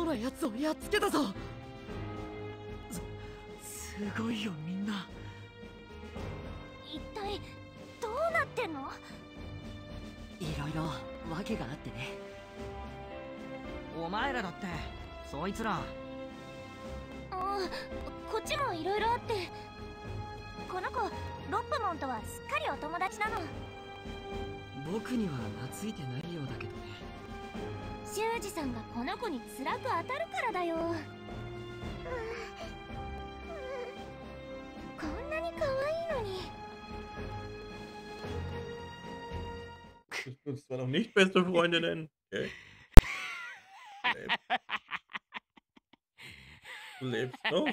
そうなやつをやっつけたぞ。すごいよみんな。 一体どうなってんの？ いろいろ訳があってね。 お前らだってそいつら。 こっちもいろいろあって、この子ロップモンとはすっかりお友達なの。 僕には懐いてないようだけどね。 修二さんがこの子に辛く当たるからだよ。こんなに可愛いのに。 Das war noch nicht beste Freundinnen. Okay. Du lebst noch?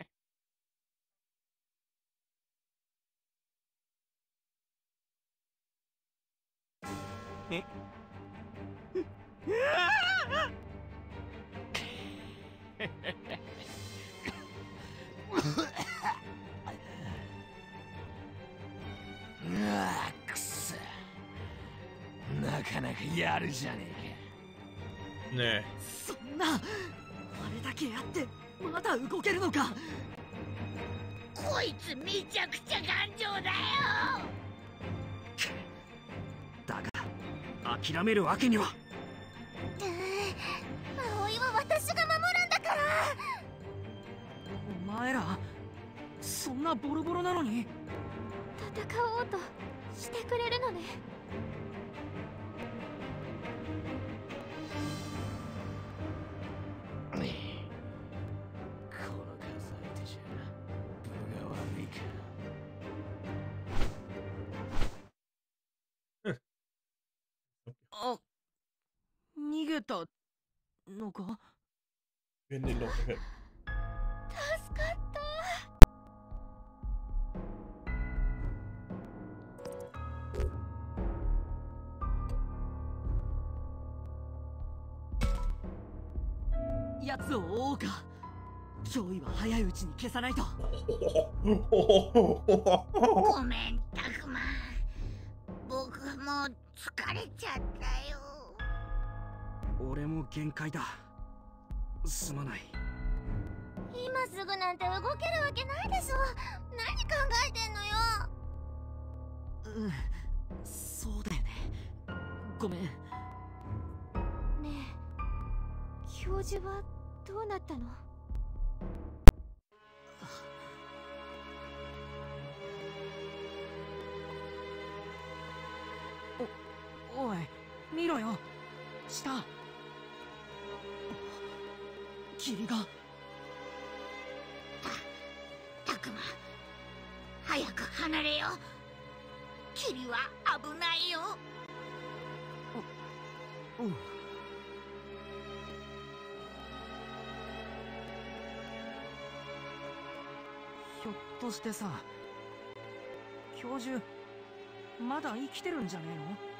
Naかなかやるじゃねえか。ねえ。 そんな、あれだけやってまだ動けるのか。 こいつめちゃくちゃ頑丈だよ。 だが諦めるわけには。 葵は私が守るんだから。 お前らそんなボロボロなのに戦おうとしてくれるのね。 この数相手じゃ分が悪いか。あ、逃げたのか。 Wir haben den Loch gehört. 助かった。 奴を追おうか。脅威は早いうちに消さないと。 ごめんタクマ、僕もう疲れちゃったよ。 俺も限界だ。すまない。 今すぐなんて動けるわけないでしょ。何考えてんのよ。 そうだよね。ごめん。ねえ、教授はどうなったの？ おい、見ろよ。下。 霧が。 タクマ、早く離れよ。霧は危ないよ。 おう。ひょっとしてさ、教授まだ生きてるんじゃね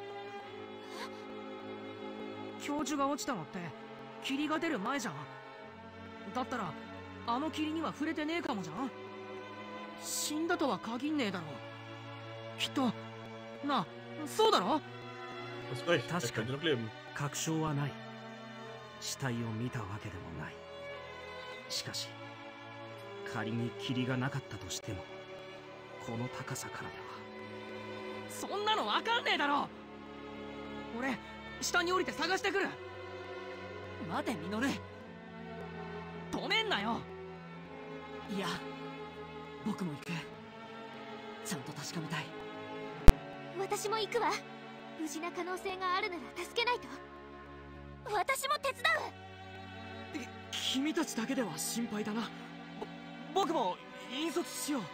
えの？教授が落ちたのって霧が出る前じゃん。だったらあの霧には触れてねえかもじゃん。死んだとは限んねえだろ。きっとなあ、そうだろ。 確かに確証はない。死体を見たわけでもない。しかし仮に霧がなかったとしてもこの高さからでは。そんなのわかんねえだろ。俺下に降りて探してくる。 待てミノル。 止めんなよ。 いや、僕も行く。ちゃんと確かめたい。 私も行くわ。無事な可能性があるなら助けないと。私も手伝う。 君たちだけでは心配だな。僕も引率しよう。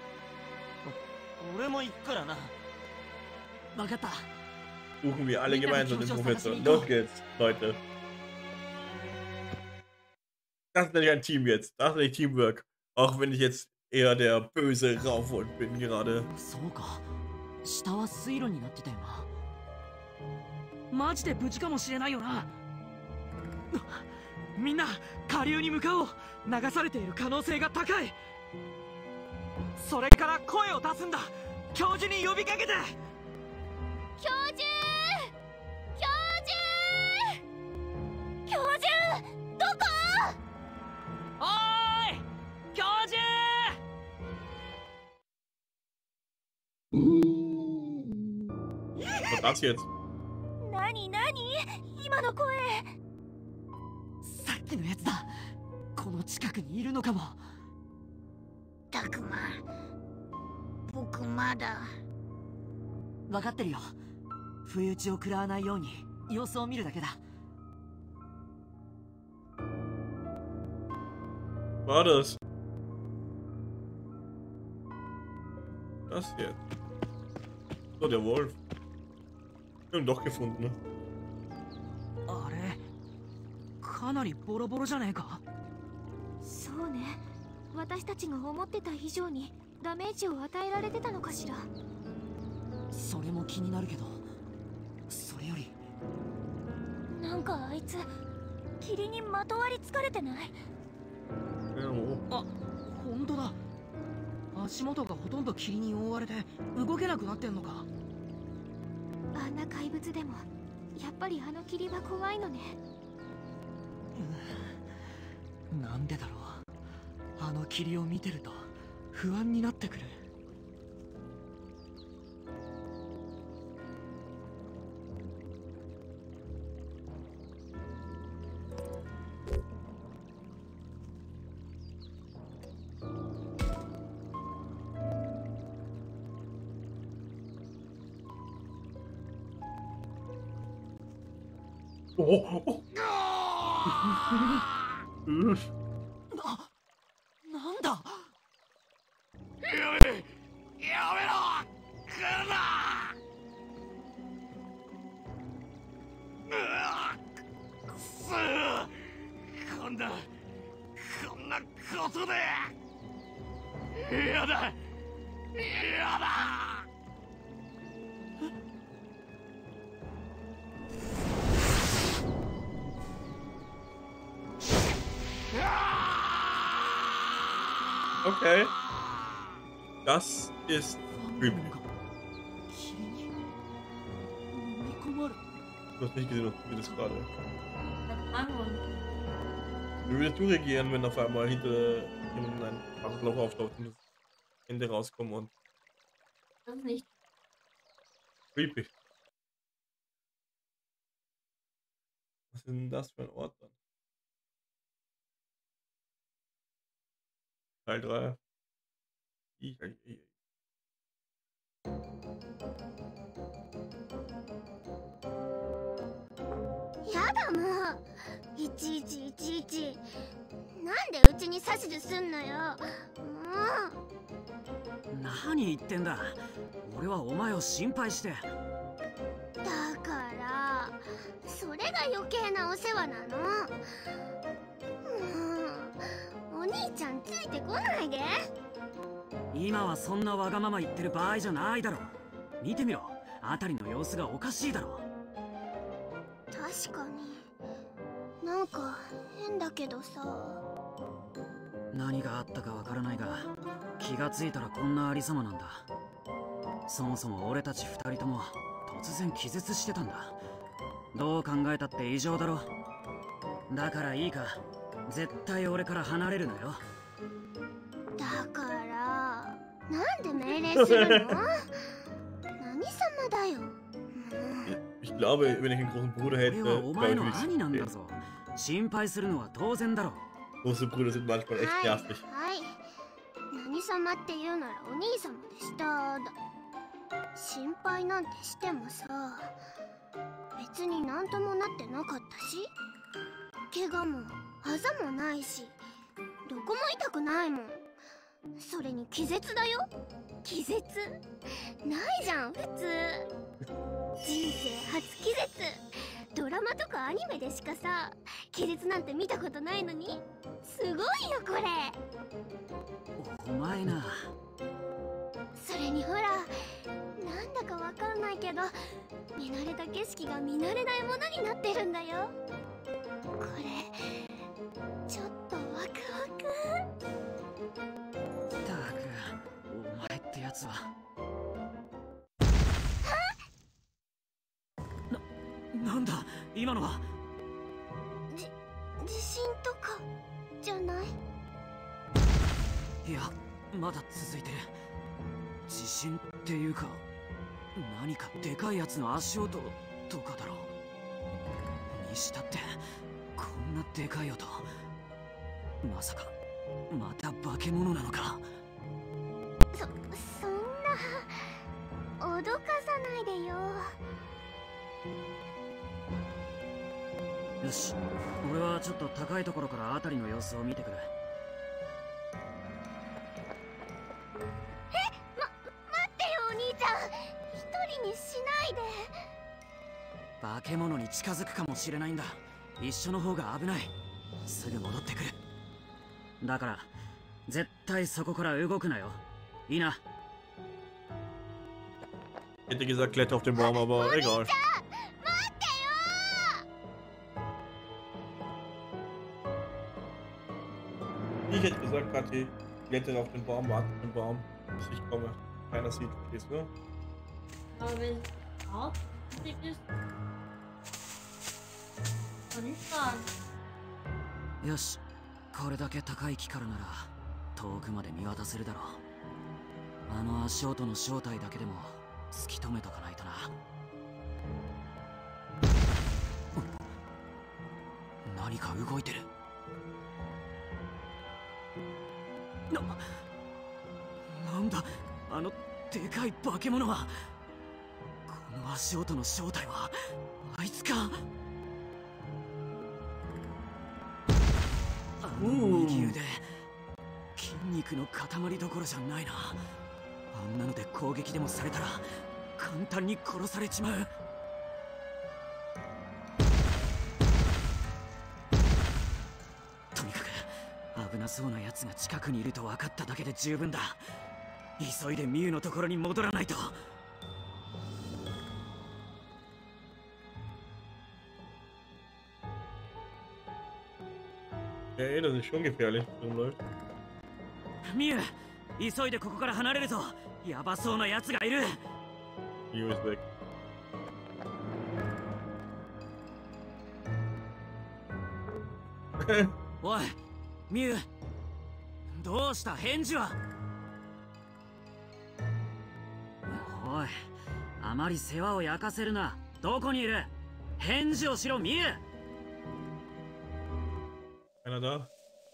俺も行くからな。 分かった。 Suchen wir alle gemeinsam den Professor. Los geht's, Leute. Das ist nämlich ein Team jetzt. Das ist nicht Teamwork. Auch wenn ich jetzt eher der böse Raufhund bin gerade. そうか。下は水路になってたよな。 マジで無事かもしれないよな。みんな下流に向かおう。流されている可能性が高い。それから声を出すんだ。教授に呼びかけて。 教授、教授、教授、どこ？ Was das jetzt? 何今の声。 さっきのやつだ。この近くにいるのかも。 たくま、僕まだ。 分かってるよ。不意打ちを食らわないように様子を見るだけだ。 War das? Das jetzt. So, der Wolf. Wir haben ihn doch gefunden, ne? あれ、かなりボロボロじゃねえか。 そうね。私たちが思ってた以上にダメージを与えられてたのかしら。 それも気になるけど、それよりなんかあいつ霧にまとわりつかれてない？ あ、本当だ。足元がほとんど霧に覆われて動けなくなってんのか。 あんな怪物でもやっぱりあの霧は怖いのね。 なんでだろう。あの霧を見てると不安になってくる。なんだ。 やめろ。来るな。くそ。こんなことで。やだ。 Okay. Das ist creepy. Du hast nicht gesehen, wie das gerade. Wie würdest du reagieren, wenn auf einmal hinter jemandem ein schwarzes Loch auftaucht und Hände rauskommen und. Das ist nicht. Creepy. Was ist denn das für ein Ort dann? Teil 3. やだもう。いちいち。なんでうちに指図すんのよ。 何言ってんだ。俺はお前を心配して。 だからそれが余計なお世話なの。お兄ちゃんついてこないで。 今はそんなわがまま言ってる場合じゃないだろ。見てみろ。辺りの様子がおかしいだろ。 確かになんか変だけどさ。 何があったかわからないが、気がついたらこんなありさまなんだ。そもそも俺たち二人とも突然気絶してたんだ。どう考えたって異常だろ。だからいいか、絶対俺から離れるなよ。 だからなんで命令するの？何様だよ。 Ich glaube, wenn ich einen großen Bruder hätte, wäre ich nicht. 心配するのは当然だろ。 Große Brüder sind manchmal echt nervig. はい。何様って言うならお兄様でしただ。心配なんてしてもさ、別になんともなってなかったし、怪我もあざもないし、どこも痛くないもん。それに気絶だよ。気絶ないじゃん普通。人生初気絶。ドラマとかアニメでしかさ、気絶なんて見たことないのに、すごいよこれ。 お前な。 それにほら、なんだかわかんないけど、見慣れた景色が見慣れないものになってるんだよ。これちょっとワクワク。 ったく、お前ってやつは。なんだ今のは。 地震とかじゃない？ いや、まだ続いてる。 地震っていうか何かでかいやつの足音とかだろう。にしたってこんなでかい音、まさかまた化け物なのか。 そんな脅かさないでよ。 よし、俺はちょっと高いところから辺りの様子を見てくる。 待ってよお兄ちゃん、一人にしないで。 化け物に近づくかもしれないんだ。一緒の方が危ない。すぐ戻ってくる。だから絶対そこから動くなよ。いいな。 Hätte gesagt, kletter auf den Baum, aber egal. Ich hätte gesagt, Kathi, klettere auf den Baum, warte auf den Baum, bis ich komme. Keiner sieht, verstehst du? Aber wenn es aufwendig ist, kann ich sagen. よし、これだけ高い木からなら遠くまで見渡せるだろう。あの足音の正体だけでも突き止めとかないとな。何か動いてる。なんだあのでかい化け物は。この足音の正体はあいつか。あの右腕、筋肉の塊どころじゃないな。あんなので攻撃でもされたら簡単に殺されちまう。とにかく危なそうな奴が近くにいると分かっただけで十分だ。急いでミュウのところに戻らないと。 Ja, das ist schon gefährlich, wenn es rumläuft. ミュウ、急いでここから離れるぞ。ヤバそうな奴がいる。 Mio ist weg. おい、ミュウ、どうした返事は。おい、あまり世話を焼かせるな。どこにいる？返事をしろ、ミュウ。 Einer da?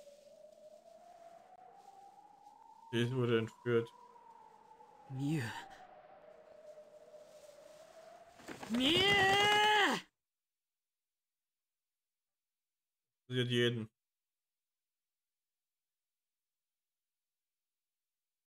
Der wurde entführt. ミュウ、ミュウ。 Interessiert jeden.